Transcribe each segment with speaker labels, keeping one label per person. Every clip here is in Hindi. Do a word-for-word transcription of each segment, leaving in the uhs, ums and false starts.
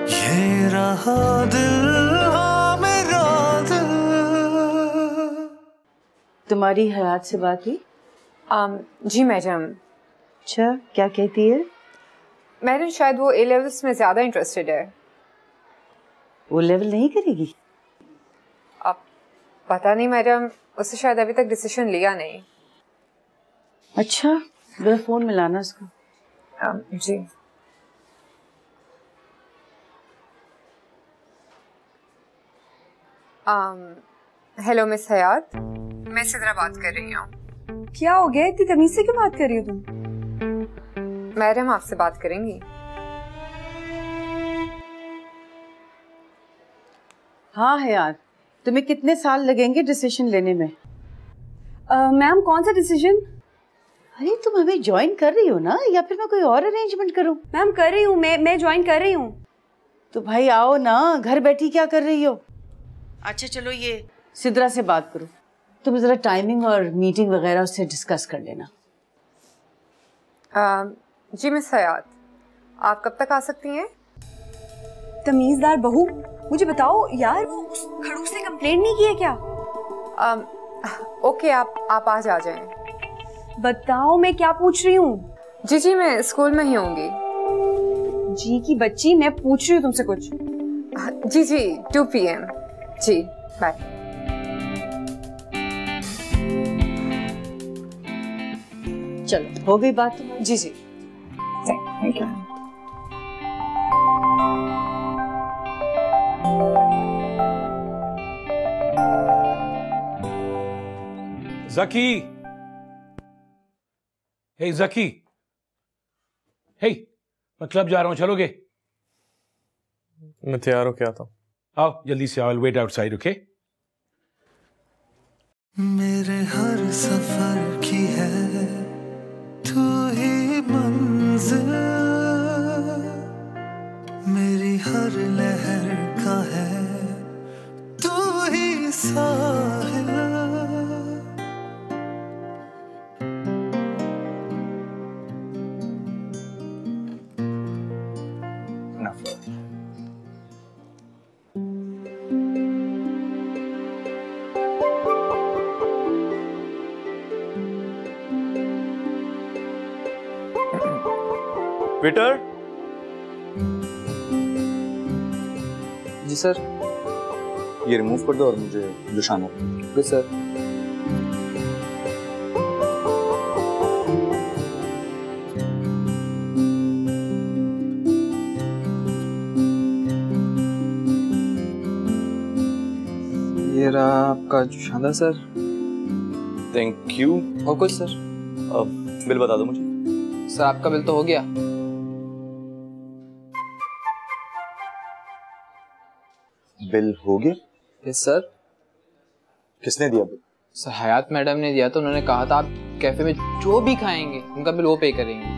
Speaker 1: ये रहा दिल, हाँ मेरा दिल।
Speaker 2: तुम्हारी हयात से बात हुई?
Speaker 3: um, जी मैडम।
Speaker 2: अच्छा, क्या कहती है?
Speaker 3: मैडम शायद वो ए लेवल्स में ज़्यादा इंटरेस्टेड है।
Speaker 2: वो लेवल नहीं करेगी?
Speaker 3: अब पता नहीं मैडम, उससे शायद अभी तक डिसीजन लिया नहीं।
Speaker 2: अच्छा, मेरा फोन मिलाना उसको।
Speaker 3: um, जी। हेलो um, मिस हयात, मैं सिद्रा बात कर रही हूँ।
Speaker 4: क्या हो गया, इतनी तमीज से क्यों बात कर रही हो तुम?
Speaker 3: मैडम आपसे बात करेंगी।
Speaker 2: हाँ हयात, तुम्हें कितने साल लगेंगे डिसीजन लेने में?
Speaker 4: मैम कौन सा डिसीजन?
Speaker 2: अरे तुम हमें ज्वाइन कर रही हो ना, या फिर मैं कोई और अरेंजमेंट करूं?
Speaker 4: मैम कर रही हूँ, मैं मैं ज्वाइन कर रही हूँ।
Speaker 2: तो भाई आओ ना, घर बैठी क्या कर रही हो? अच्छा चलो, ये सिद्रा से बात करो, तुम जरा टाइमिंग और मीटिंग वगैरह उससे डिस्कस कर लेना।
Speaker 3: uh, जी मिस हयात, आप कब तक आ सकती हैं?
Speaker 4: तमीजदार बहू, मुझे बताओ यार, वो उस खड़ूस से कंप्लेंट नहीं की है क्या?
Speaker 3: um, ओके, आप आप आज आ जाएं।
Speaker 4: बताओ मैं क्या पूछ रही हूँ।
Speaker 3: जी जी, मैं स्कूल में ही होंगी।
Speaker 4: जी की बच्ची, मैं पूछ रही हूँ तुमसे कुछ।
Speaker 3: जी जी, टू पी एम। जी बाय।
Speaker 2: चलो, हो गई बात?
Speaker 3: जी जी, thank you.
Speaker 5: Zaki, hey Zaki, hey, मैं क्लब जा रहा हूं, चलोगे?
Speaker 6: मैं तैयार होके आता हूँ।
Speaker 5: आओ जल्दी से, I will wait outside, okay?
Speaker 1: मेरे हर सफर की है तू ही मंजिल, मेरी हर लहर का है तू ही साहिल।
Speaker 6: वेटर।
Speaker 7: जी सर।
Speaker 6: ये रिमूव कर दो और मुझे दुशाना।
Speaker 7: जी सर। ये रहा आपका दुशाना सर।
Speaker 6: Thank you.
Speaker 7: और कुछ सर?
Speaker 6: अब बिल बता दो मुझे।
Speaker 7: सर आपका बिल तो हो गया।
Speaker 6: बिल हो गया?
Speaker 7: Yes sir.
Speaker 6: किसने दिया बिल?
Speaker 7: सर हयात मैडम ने दिया, तो उन्होंने कहा था आप कैफे में जो भी खाएंगे उनका बिल वो पे करेंगे।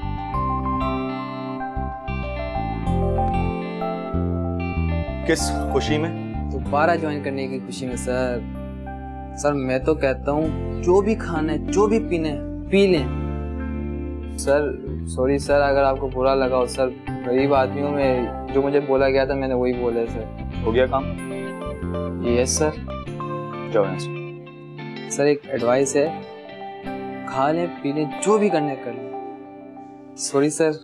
Speaker 6: किस खुशी में?
Speaker 7: दोबारा ज्वाइन करने की खुशी में सर। सर मैं तो कहता हूँ जो भी खाना है, जो भी पीना है, पी लें। सर सॉरी सर अगर आपको बुरा लगा हो सर, गरीब आदमी हूँ मैं, जो मुझे बोला गया था मैंने वही बोला है सर।
Speaker 6: हो गया काम?
Speaker 7: Yes sir.
Speaker 6: जाओ यहाँ से।
Speaker 7: सर एक एडवाइस है, खा लें पी लें जो भी करना है कर लें। Sorry sir.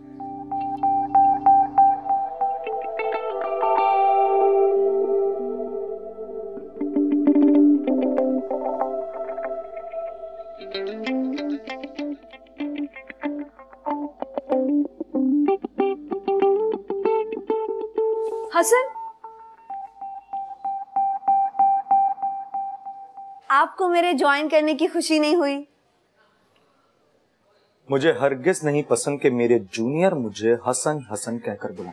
Speaker 4: हसन, आपको मेरे ज्वाइन करने की खुशी नहीं हुई?
Speaker 6: मुझे हरगिज नहीं पसंद कि मेरे जूनियर मुझे हसन हसन कहकर बुलाएं।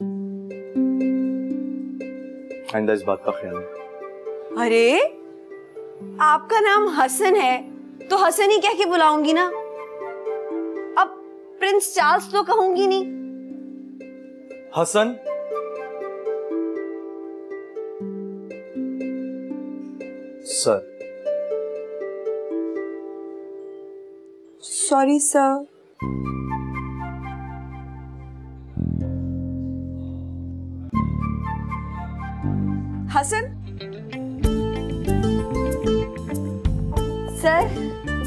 Speaker 6: आइंदा इस बात का ख्याल रखें।
Speaker 4: अरे आपका नाम हसन है तो हसन ही कह के बुलाऊंगी ना। अब प्रिंस चार्ल्स तो कहूंगी नहीं।
Speaker 6: Hasan. Sir.
Speaker 4: Sorry sir. Hasan sir,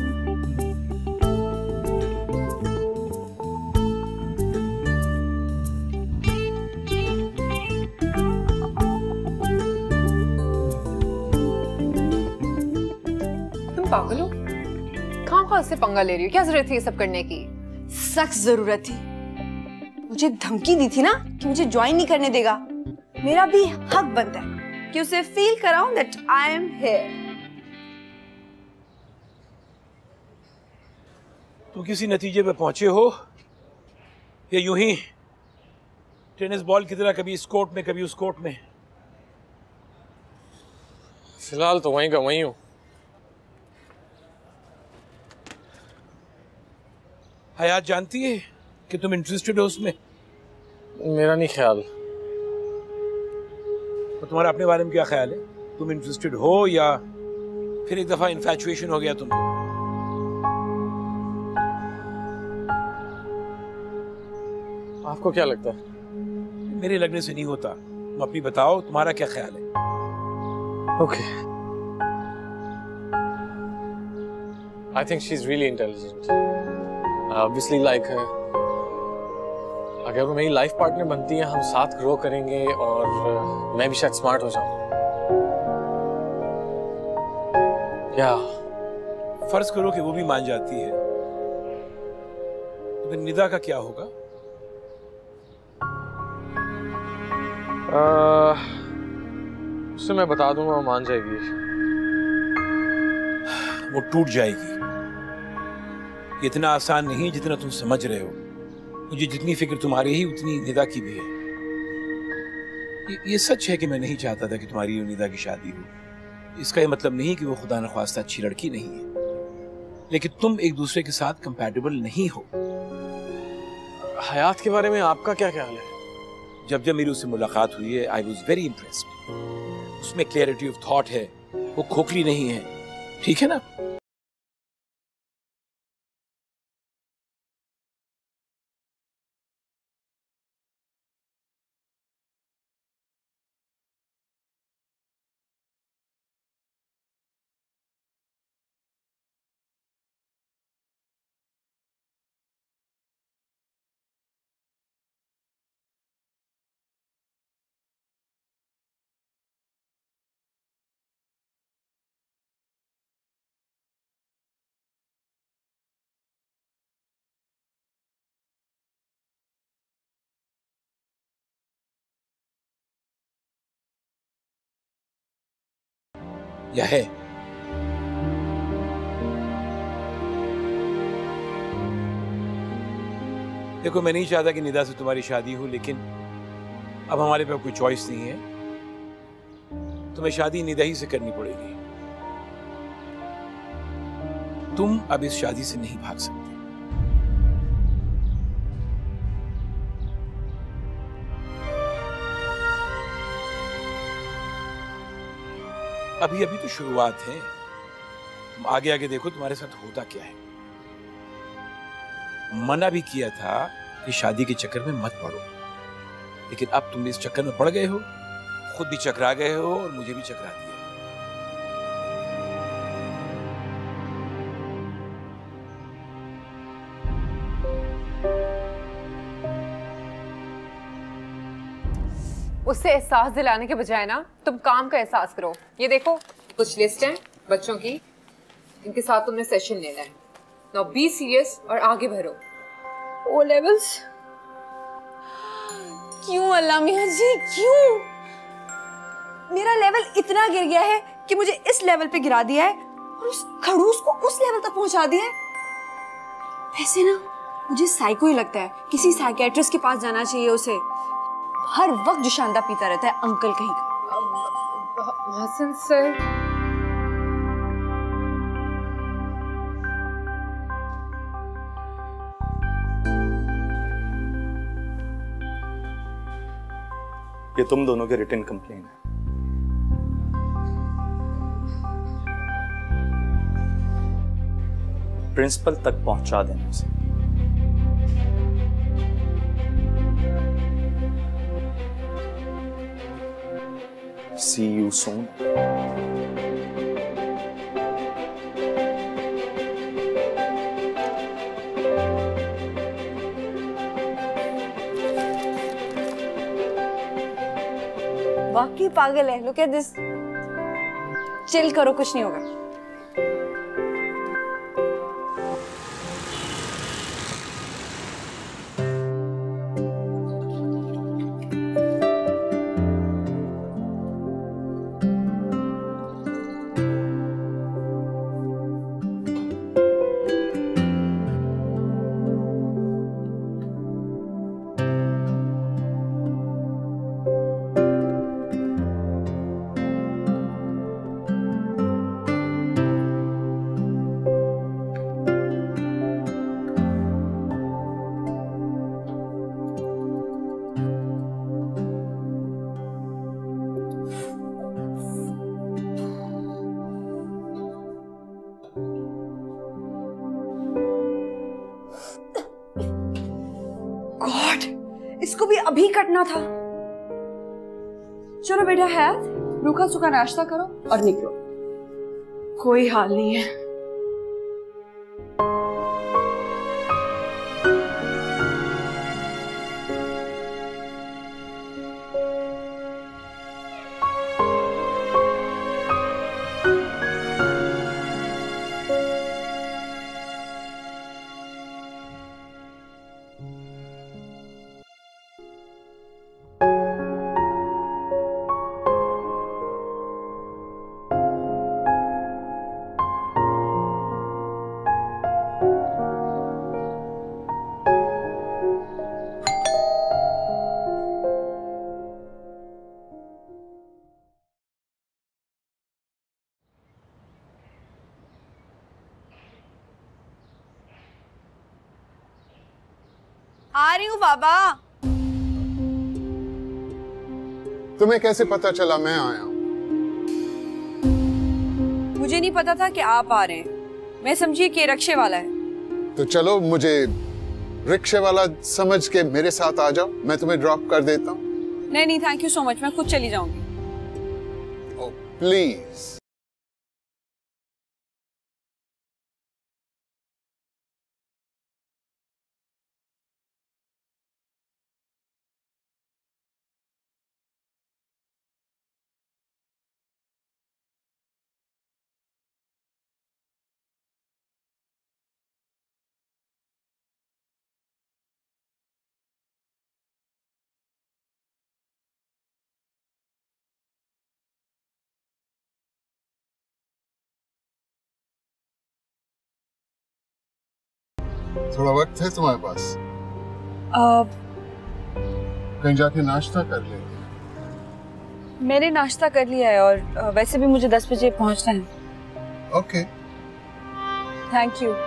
Speaker 3: पागल हो, कहाँ कहाँ से पंगा ले रही हो? क्या जरूरत थी ये सब करने की?
Speaker 4: सख्त जरूरत थी। मुझे धमकी दी थी ना कि मुझे ज्वाइन नहीं करने देगा। मेरा भी हक बनता है कि उसे फील कराऊं दैट आई एम हियर।
Speaker 5: तुम किसी नतीजे पे पहुंचे हो या यूं ही टेनिस बॉल की तरह कभी इस कोर्ट में कभी उस कोर्ट में?
Speaker 8: फिलहाल तो वहीं का वहीं हूँ।
Speaker 5: हयात जानती है कि तुम इंटरेस्टेड हो उसमें?
Speaker 8: मेरा नहीं ख्याल।
Speaker 5: तो तुम्हारा अपने बारे में क्या ख्याल है? तुम इंटरेस्टेड हो या फिर एक दफा इन्फैचुएशन हो गया तुमको?
Speaker 8: आपको क्या लगता है?
Speaker 5: मेरे लगने से नहीं होता। तुम अपनी बताओ, तुम्हारा क्या ख्याल है?
Speaker 8: Okay, I think she is really intelligent. Obviously like है। अगर वो मेरी लाइफ पार्टनर बनती है, हम साथ ग्रो करेंगे और uh, मैं भी शायद स्मार्ट हो जाऊं। क्या
Speaker 5: फर्ज करो कि वो भी मान जाती है, तो फिर निदा का क्या होगा?
Speaker 8: uh, उससे मैं बता दूंगा, वो मान जाएगी।
Speaker 5: वो टूट जाएगी। इतना आसान नहीं जितना तुम समझ रहे हो। मुझे जितनी फिक्र तुम्हारी ही उतनी निदा की भी है। ये, ये सच है कि मैं नहीं चाहता था कि तुम्हारी और निदा की शादी हो। इसका ये मतलब नहीं कि वो खुदा न ख्वास्ता अच्छी लड़की नहीं है, लेकिन तुम एक दूसरे के साथ कंपैटिबल नहीं हो।
Speaker 8: हयात के बारे में आपका क्या ख्याल है?
Speaker 5: जब जब मेरी उससे मुलाकात हुई है, आई वॉज वेरी इम्प्रेस्ड। उसमें क्लैरिटी ऑफ थॉट है, वो खोखली नहीं है। ठीक है ना? या है? देखो, मैं नहीं चाहता कि निदा से तुम्हारी शादी हो, लेकिन अब हमारे पास कोई चॉइस नहीं है। तुम्हें शादी निदा ही से करनी पड़ेगी। तुम अब इस शादी से नहीं भाग सकते। अभी अभी तो शुरुआत है। तुम आगे आगे देखो तुम्हारे साथ होता क्या है। मना भी किया था कि शादी के चक्कर में मत पड़ो, लेकिन अब तुम इस चक्कर में पड़ गए हो। खुद भी चकरा गए हो और मुझे भी चकरा दिया।
Speaker 3: उससे एहसास दिलाने के बजाय ना तुम काम का एहसास करो। ये देखो, कुछ लिस्ट है बच्चों की, इनके साथ तुमने सेशन लेना है। नाउ बी सीरियस और आगे बढ़ो।
Speaker 4: O levels? क्यों अल्लाह मियां जी, क्यों? मेरा लेवल इतना गिर गया है कि मुझे इस लेवल पे गिरा दिया है और उस खड़ूस को उस लेवल तक पहुंचा दिया है। वैसे ना मुझे साइको ही लगता है। किसी साइकियाट्रिस्ट के पास जाना चाहिए उसे। हर वक्त जो शानदा पीता रहता है, अंकल कहीं का।
Speaker 3: हसन सर,
Speaker 6: ये तुम दोनों के रिटन कंप्लेन है। प्रिंसिपल तक पहुंचा देने से। See you soon.
Speaker 4: वाकई पागल है। Look at this. चिल करो, कुछ नहीं होगा। गॉड, इसको भी अभी कटना था। चलो बेटा, है रूखा सूखा नाश्ता करो और निकलो। कोई हाल नहीं है। आ रही हूँ बाबा।
Speaker 9: तुम्हें कैसे पता चला मैं आया हूँ?
Speaker 4: मुझे नहीं पता था कि आप आ रहे हैं। मैं समझी कि रिक्शे वाला है।
Speaker 9: तो चलो, मुझे रिक्शे वाला समझ के मेरे साथ आ जाओ, मैं तुम्हें ड्रॉप कर देता हूँ।
Speaker 4: नहीं नहीं, थैंक यू सो मच, मैं खुद चली जाऊंगी।
Speaker 9: Oh please. थोड़ा वक्त है तुम्हारे पास?
Speaker 4: अब
Speaker 9: कहीं जाके नाश्ता कर लेंगे।
Speaker 4: मैंने नाश्ता कर लिया है और वैसे भी मुझे दस बजे पहुंचना है।
Speaker 9: Okay.
Speaker 4: Thank you.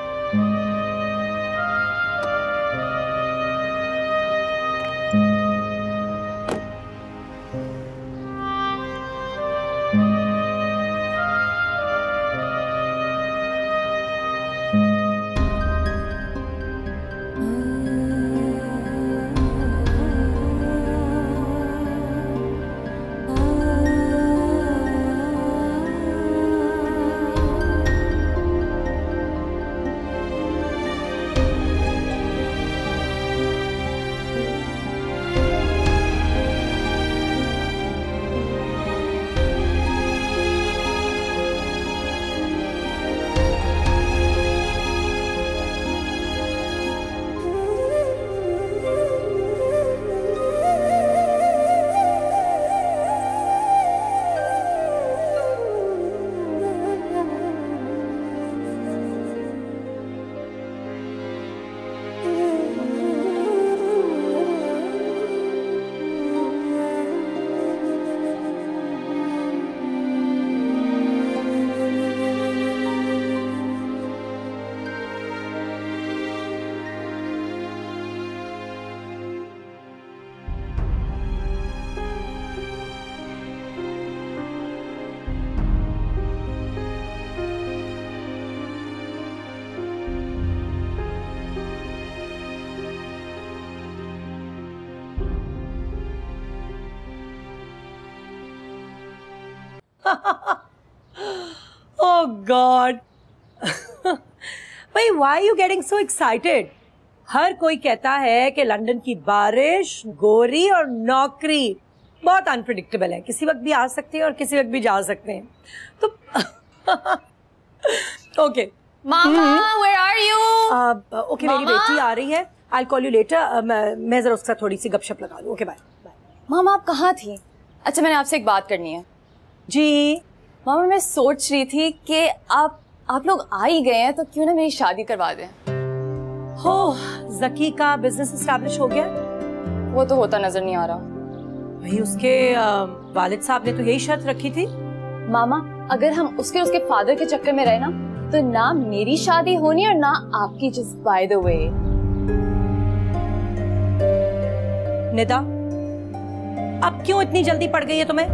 Speaker 10: Oh God. भाई why are you getting so excited? हर कोई कहता है कि लंदन की बारिश, गोरी और नौकरी बहुत अनप्रिडिक्टेबल है, किसी वक्त भी आ सकते हैं और किसी वक्त भी जा सकते हैं। तो ओके
Speaker 4: मामा, where are you?
Speaker 10: ओके मेरी बेटी आ रही है, I'll call you later. uh, मैं, मैं जरा उसका थोड़ी सी गपशप लगा लूँ। Okay bye.
Speaker 4: मामा आप कहाँ थी? अच्छा मैंने आपसे एक बात करनी है।
Speaker 10: जी
Speaker 4: मामा मैं सोच रही थी कि आप आप लोग आ ही गए हैं तो क्यों ना मेरी शादी करवा दें।
Speaker 10: हो जकी का बिजनेस एस्टैब्लिश हो गया?
Speaker 4: वो तो होता नजर नहीं आ रहा।
Speaker 10: भाई उसके वालिद साहब ने तो यही शर्त रखी थी।
Speaker 4: मामा अगर हम उसके उसके फादर के चक्कर में रहे ना तो ना मेरी शादी होनी और ना आपकी। Just by the way.
Speaker 10: Nida अब क्यों इतनी जल्दी पड़ गई है तुम्हें?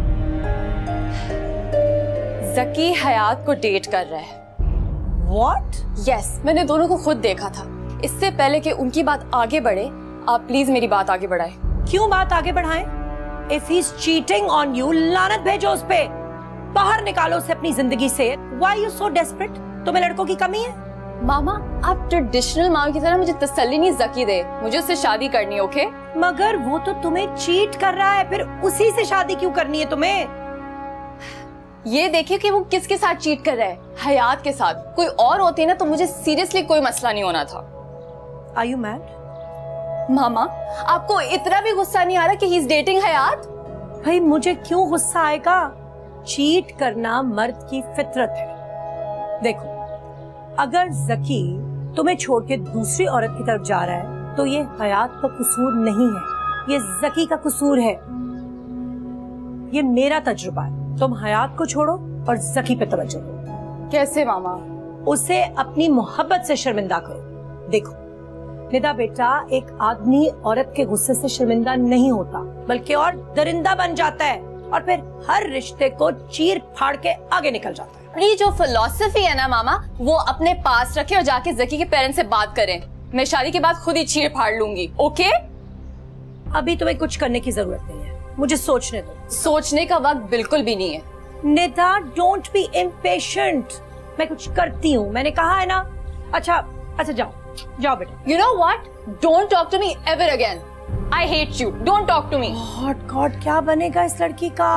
Speaker 4: जकी हयात को डेट कर रहा है।
Speaker 10: What?
Speaker 4: यस yes, मैंने दोनों को खुद देखा था। इससे पहले कि उनकी बात आगे बढ़े आप प्लीज मेरी बात आगे बढ़ाएं।
Speaker 10: क्यों बात आगे बढ़ाएं? If he's cheating on you, लानत भेजो उस पे, बाहर निकालो उसे अपनी जिंदगी से। Why are you so desperate? तुम्हें लड़कों की कमी है?
Speaker 4: मामा आप ट्रेडिशनल माँ की तरह मुझे तसल्ली नहीं जकी दे, मुझे उससे शादी करनी है। ओके
Speaker 10: मगर वो तो तुम्हें चीट कर रहा है, फिर उसी से शादी क्यों करनी है तुम्हें?
Speaker 4: ये देखिए कि वो किसके साथ चीट कर रहा है। हयात के साथ। कोई और होती ना तो मुझे सीरियसली कोई मसला नहीं होना था।
Speaker 10: Are you mad?
Speaker 4: मामा आपको इतना भी गुस्सा नहीं आ रहा कि ही इज डेटिंग हयात?
Speaker 10: भाई मुझे क्यों गुस्सा आएगा? चीट करना मर्द की फितरत है। देखो अगर जकी तुम्हें छोड़ के दूसरी औरत की तरफ जा रहा है तो ये हयात का कसूर नहीं है, ये जकी का कसूर है। ये मेरा तजुर्बा है। तुम हयात को छोड़ो और जकी पे तवज्जो दो।
Speaker 4: कैसे मामा?
Speaker 10: उसे अपनी मोहब्बत से शर्मिंदा करो। देखो निदा बेटा, एक आदमी औरत के गुस्से से शर्मिंदा नहीं होता बल्कि और दरिंदा बन जाता है और फिर हर रिश्ते को चीर फाड़ के आगे निकल जाता है।
Speaker 4: ये जो फिलॉसफी है ना मामा वो अपने पास रखे और जाके जकी के पेरेंट्स से बात करें। मैं शादी के बाद खुद ही चीर फाड़ लूंगी। ओके
Speaker 10: अभी तुम्हें कुछ करने की जरूरत नहीं है, मुझे सोचने दो।
Speaker 4: सोचने का वक्त बिल्कुल भी नहीं है।
Speaker 10: निदा डोंट बी इम्पेशेंट, मैं कुछ करती हूँ, मैंने कहा है ना। अच्छा अच्छा जाओ जाओ बेटा।
Speaker 4: You know what? Don't talk to me ever again. I hate you. Don't talk to me.
Speaker 10: God God क्या बनेगा इस लड़की का?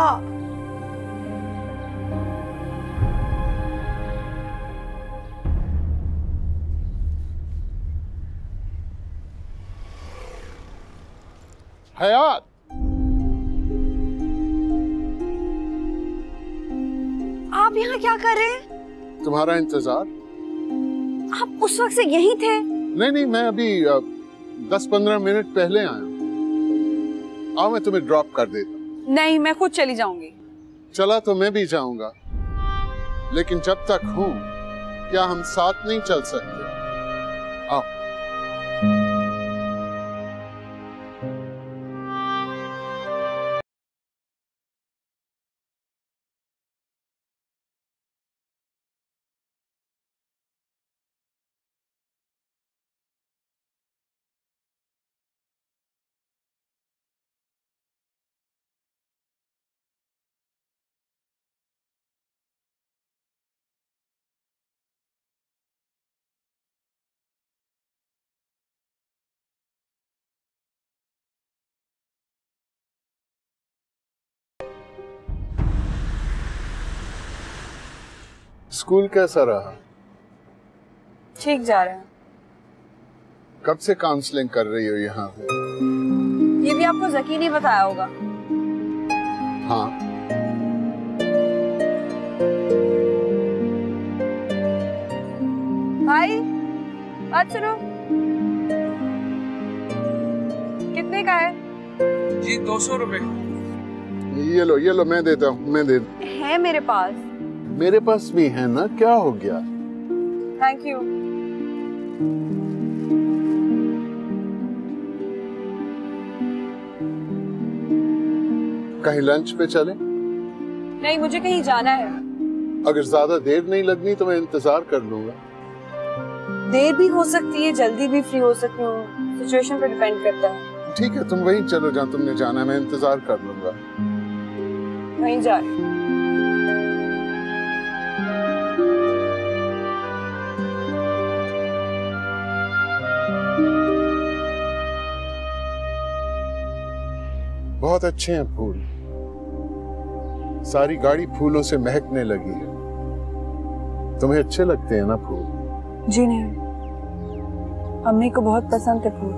Speaker 9: हयात
Speaker 4: आप यहाँ क्या कर रहे हैं?
Speaker 9: तुम्हारा इंतजार।
Speaker 4: आप उस वक्त से यहीं थे?
Speaker 9: नहीं नहीं मैं अभी दस पंद्रह मिनट पहले आया हूँ। आओ मैं तुम्हें ड्रॉप कर देता।
Speaker 4: नहीं मैं खुद चली जाऊंगी।
Speaker 9: चला तो मैं भी जाऊंगा लेकिन जब तक हूँ क्या हम साथ नहीं चल सकते? आओ। स्कूल कैसा रहा?
Speaker 4: ठीक जा रहे हैं।
Speaker 9: कब से काउंसलिंग कर रही हो यहाँ पे?
Speaker 4: ये भी आपको जकी नहीं बताया होगा।
Speaker 9: हाँ
Speaker 4: भाई बात सुनो। कितने का है?
Speaker 8: जी दो सौ रुपए।
Speaker 9: ये लो ये लो मैं देता हूँ, मैं दे।
Speaker 4: है मेरे पास।
Speaker 9: मेरे पास भी है ना, क्या हो गया?
Speaker 4: Thank you.
Speaker 9: कहीं लंच पे चले?
Speaker 4: नहीं मुझे कहीं जाना है।
Speaker 9: अगर ज्यादा देर नहीं लगनी तो मैं इंतजार कर लूंगा।
Speaker 4: देर भी हो सकती है, जल्दी भी फ्री हो सकती हूँ, सिचुएशन पे डिपेंड करता है।
Speaker 9: ठीक है तुम वहीं चलो जहाँ तुमने जाना है, मैं इंतजार कर लूंगा।
Speaker 4: वहीं जा रही हूँ।
Speaker 9: बहुत अच्छे हैं फूल। सारी गाड़ी फूलों से महकने लगी है। तुम्हें अच्छे लगते हैं ना फूल?
Speaker 4: जी नहीं, अम्मी को बहुत पसंद है फूल।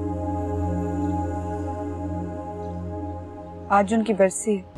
Speaker 4: आज उनकी बरसी है।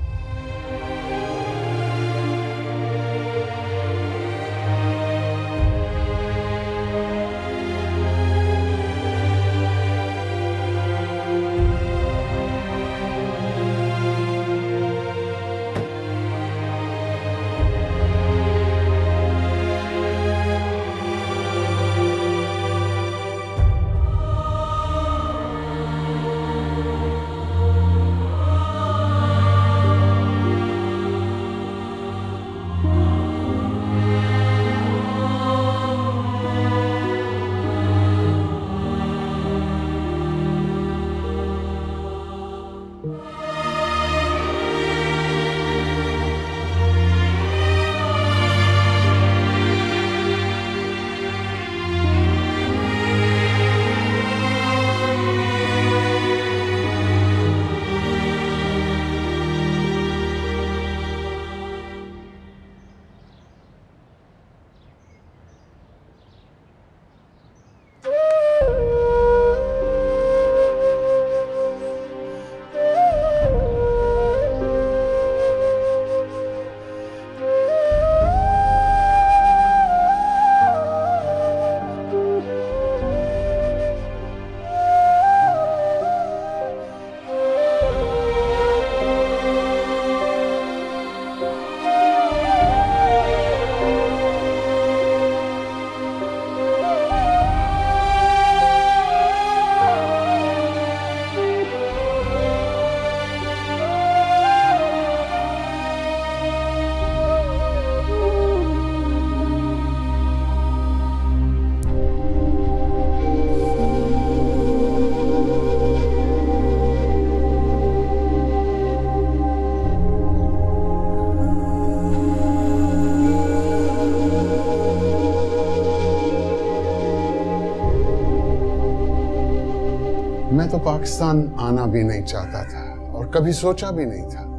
Speaker 9: मैं तो पाकिस्तान आना भी नहीं चाहता था और कभी सोचा भी नहीं था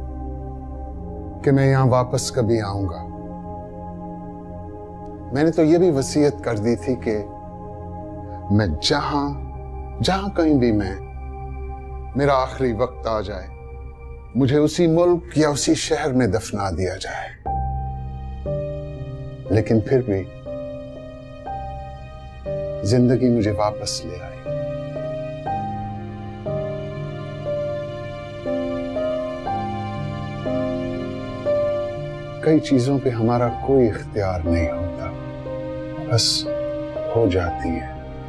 Speaker 9: कि मैं यहां वापस कभी आऊंगा। मैंने तो ये भी वसीयत कर दी थी कि मैं जहां जहां कहीं भी मैं मेरा आखिरी वक्त आ जाए, मुझे उसी मुल्क या उसी शहर में दफना दिया जाए। लेकिन फिर भी जिंदगी मुझे वापस ले आई। कई चीजों पे हमारा कोई इख्तियार नहीं होता, बस हो जाती है।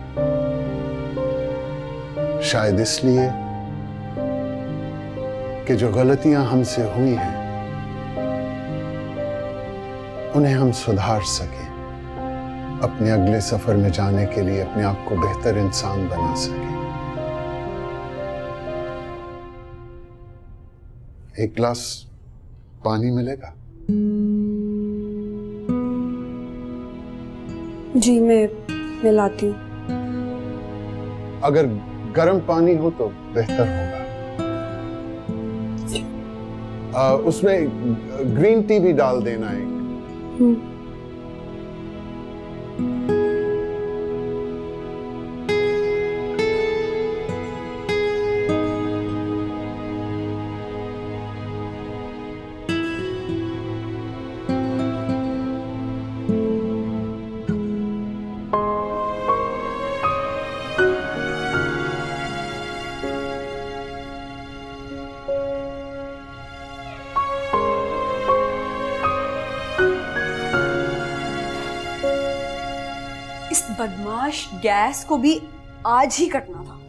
Speaker 9: शायद इसलिए कि जो गलतियां हमसे हुई हैं उन्हें हम सुधार सकें, अपने अगले सफर में जाने के लिए अपने आप को बेहतर इंसान बना सकें। एक गिलास पानी मिलेगा?
Speaker 4: जी मैं मैं लाती हूँ।
Speaker 9: अगर गर्म पानी हो तो बेहतर होगा। आ, उसमें ग्रीन टी भी डाल देना एक।
Speaker 4: बदमाश गैस को भी आज ही कटना था।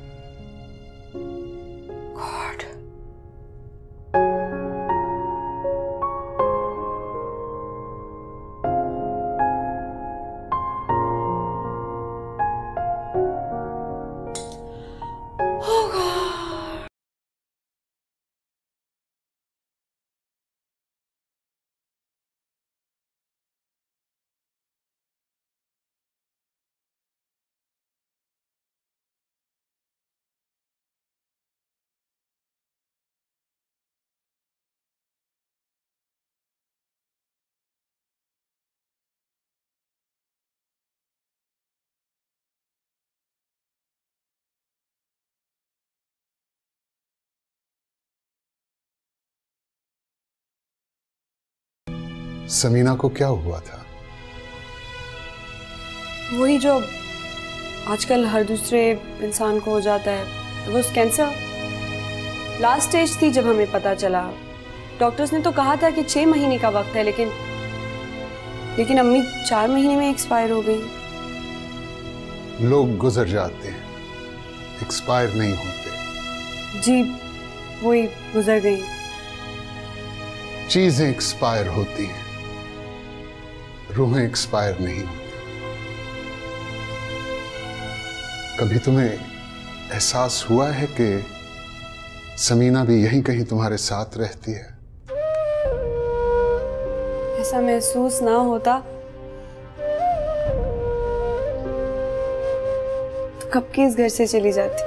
Speaker 9: समीना को क्या हुआ था?
Speaker 4: वही जो आजकल हर दूसरे इंसान को हो जाता है, वो कैंसर। लास्ट स्टेज थी जब हमें पता चला। डॉक्टर्स ने तो कहा था कि छह महीने का वक्त है, लेकिन लेकिन अम्मी चार महीने में एक्सपायर हो गई।
Speaker 9: लोग गुजर जाते हैं, एक्सपायर नहीं होते।
Speaker 4: जी वही गुजर गई।
Speaker 9: चीजें एक्सपायर होती हैं, रूहें एक्सपायर नहीं होती। कभी तुम्हें एहसास हुआ है कि समीना भी यहीं कहीं तुम्हारे साथ रहती है?
Speaker 4: ऐसा महसूस ना होता तो कब के इस घर से चली जाती।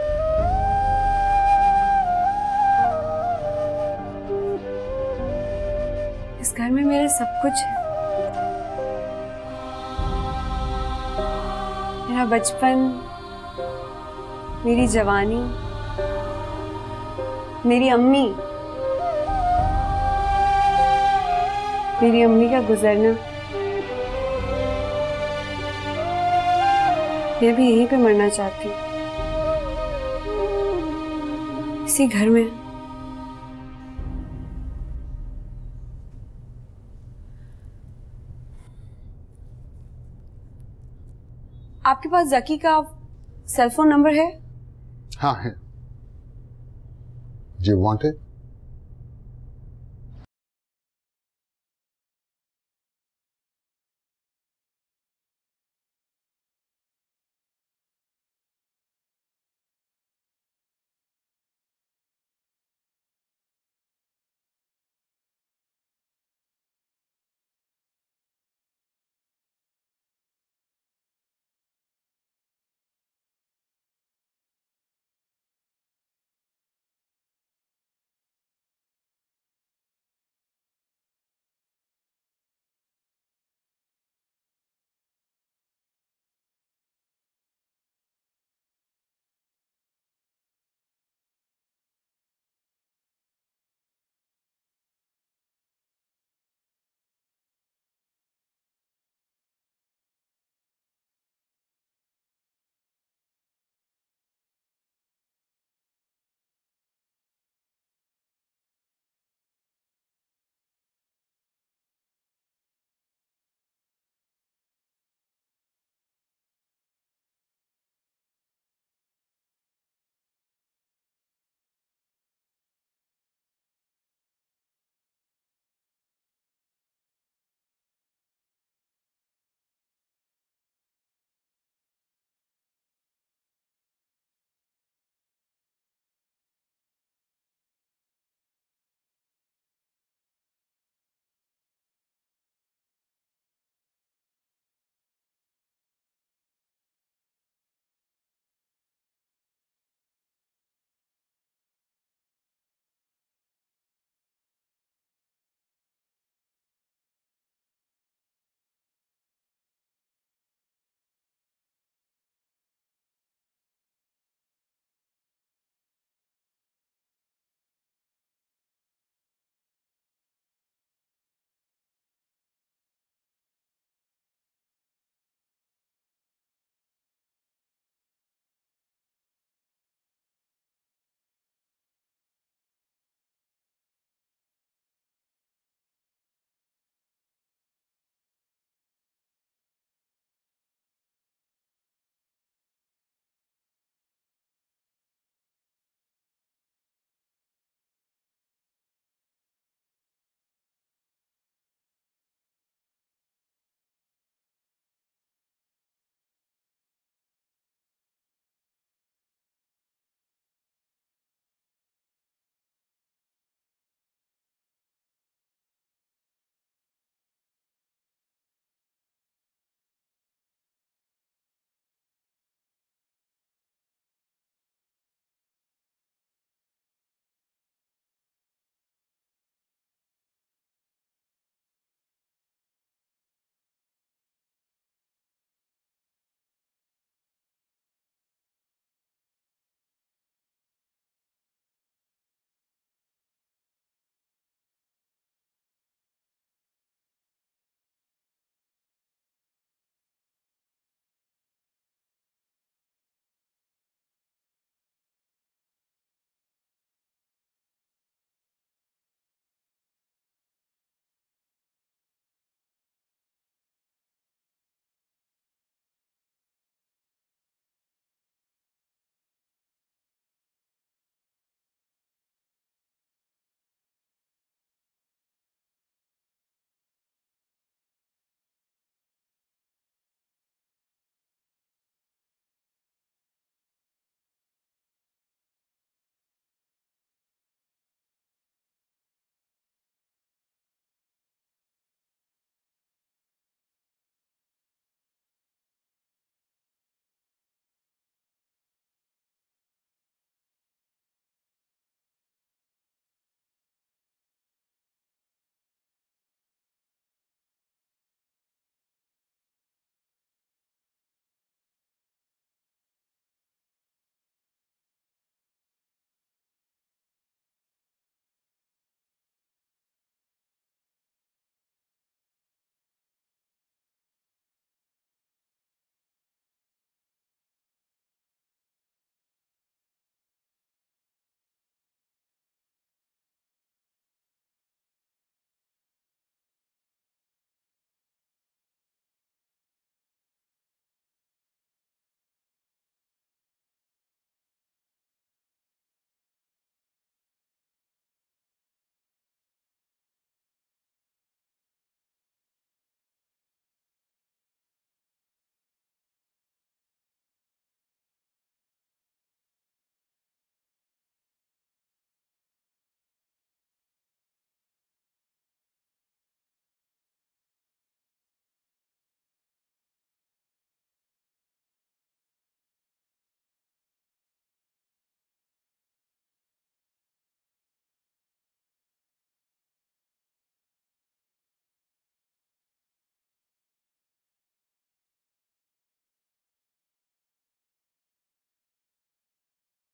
Speaker 4: इस घर में मेरा सब कुछ है। मेरा बचपन, मेरी जवानी, मेरी अम्मी, मेरी अम्मी का गुजरना। मैं भी यहीं पे मरना चाहती हूँ, इसी घर में। आपके पास जकी का सेल फोन नंबर है?
Speaker 9: हाँ है। Do you want it?